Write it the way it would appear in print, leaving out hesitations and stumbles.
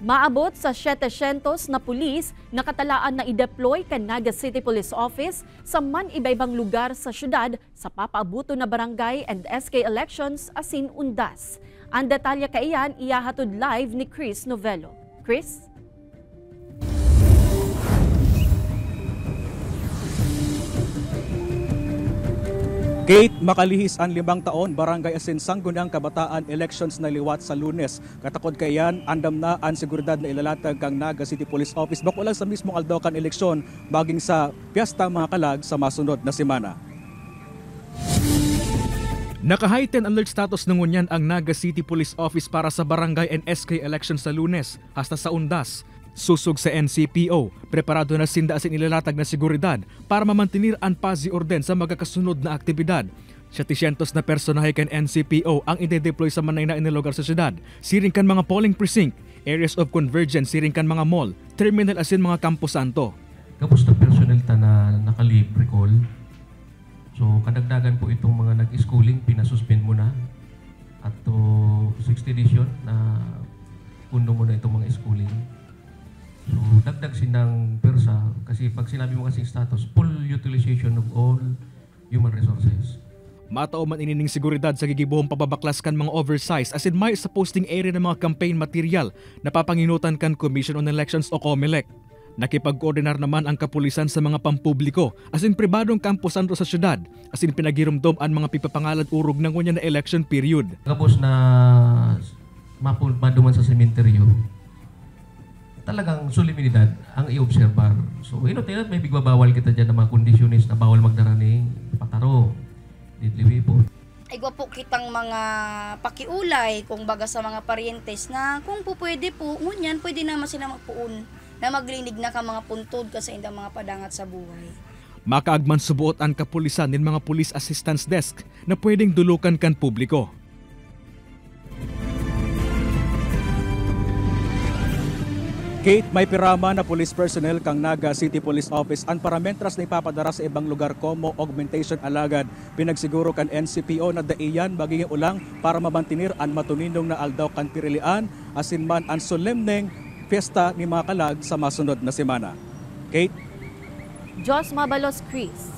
Maabot sa 700 na pulis nakatalaan na i-deploy kan Naga City Police Office sa man iba-ibang lugar sa syudad sa papaabuto na barangay and SK elections asin undas. Ang detalye kaiyan iyahatod live ni Chris Novello. Chris? Kate, makalihis ang 5 taon, barangay asin Sangguniang Kabataan elections na liwat sa Lunes. Katakod kayan, andam na ang seguridad na ilalatag kang Naga City Police Office bakulang sa mismong Aldocan eleksyon baging sa piyesta mga kalag sa masunod na semana. Naka-heightened alert status ng ngunyan ang Naga City Police Office para sa barangay and SK elections sa Lunes hasta sa undas. Susog sa NCPO, preparado na sinda asin ilalatag na seguridad para mamantinir ang paz y orden sa magkakasunod na aktibidad. 700 na personahe kan NCPO ang ide-deploy sa manay na inilugar sa syudad. Siring kan mga polling precinct, areas of convergence, siring kan mga mall, terminal asin mga Campo Santo. Kapos na personnel ta na nakalibre call. So kadagdagan po itong mga nag-schooling, pinasuspend muna. At to 6th edition na puno muna itong mga schooling. So, dagdag sinang persa kasi pag sinabi mo kasing status, full utilization of all human resources. Matao man inining seguridad sa gigibuhong pababaklas kan mga oversize asin may sa posting area ng mga campaign material na papanginutan kan Commission on Elections o COMELEC. Nakipag-koordinar naman ang kapulisan sa mga pampubliko asin pribadong Campo Santo sa syudad asin pinagirumdom ang mga pipapangalad urog ng ngunya na election period. Kapos na maduman sa sementeryo, talagang solemnidad ang i-obserbar. So, inotinat may bigbabawal kita dyan ng mga kondisyonis na bawal magdarani, pataro, ditliwi po. Igwa po kitang mga pakiulay kung baga sa mga parientes na kung po pwede po, ngunyan pwede naman sila magpuon na maglinig na ka mga puntod kasi indang mga padangat sa buhay. Makaagman subuot ang kapulisan ng mga police assistance desk na pwedeng dulukan kan publiko. Kate, may pirama na police personnel kang Naga City Police Office ang parametras na ipapadara sa ibang lugar como augmentation alagad. Pinagsiguro kan NCPO na daiyan baging ulang para mabantinir ang matuninong na aldaw kan pirilian asin man ang solemneng fiesta ni mga kalag sa masunod na semana. Kate? Jos Mabalos, Chris.